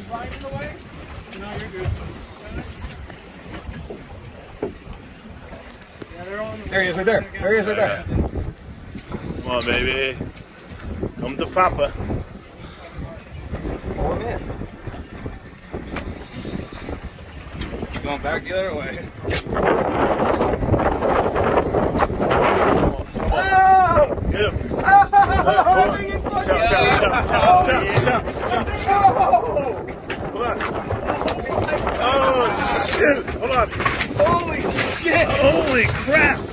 flying in the way? No, you're good. Yeah, they're all in the There he is right there. There he is right there. Come on, baby. Come to Papa. Pull him in. Keep going back the other way. Get him. I think it's fucking Hold on. Oh, shit. Hold on. Holy shit! Holy crap.